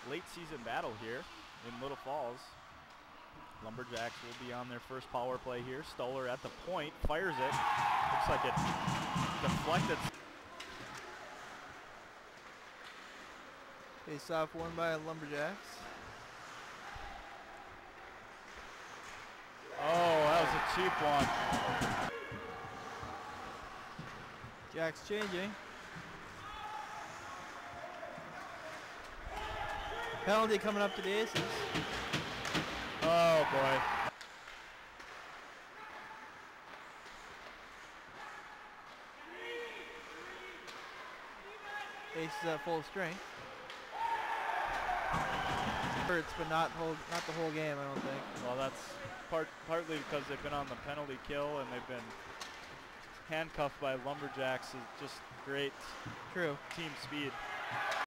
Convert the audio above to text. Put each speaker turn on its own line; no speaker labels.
late season battle here in Little Falls. Lumberjacks will be on their first power play here. Stoller at the point, fires it. Looks like it deflected.
Face off won by Lumberjacks.
Oh, that was a cheap one.
Jacks changing. Penalty coming up to the Aces.
Oh boy.
Aces at full strength. Hurts, but not the whole game, I don't think.
Well, that's partly because they've been on the penalty kill and they've been handcuffed by Lumberjacks. Is just great
True.
team speed.